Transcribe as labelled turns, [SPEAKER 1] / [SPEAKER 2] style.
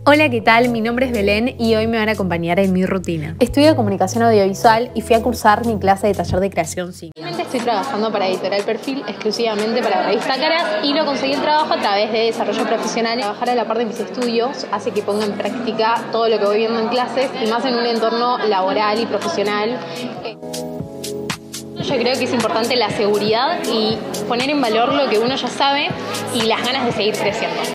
[SPEAKER 1] Hola, ¿qué tal? Mi nombre es Belén y hoy me van a acompañar en mi rutina. Estudio comunicación audiovisual y fui a cursar mi clase de taller de creación cine.
[SPEAKER 2] Actualmente estoy trabajando para Editorial Perfil, exclusivamente para la revista Caras, y lo conseguí el trabajo a través de desarrollo profesional. Trabajar a la par de mis estudios hace que ponga en práctica todo lo que voy viendo en clases y más en un entorno laboral y profesional. Yo creo que es importante la seguridad y poner en valor lo que uno ya sabe y las ganas de seguir creciendo.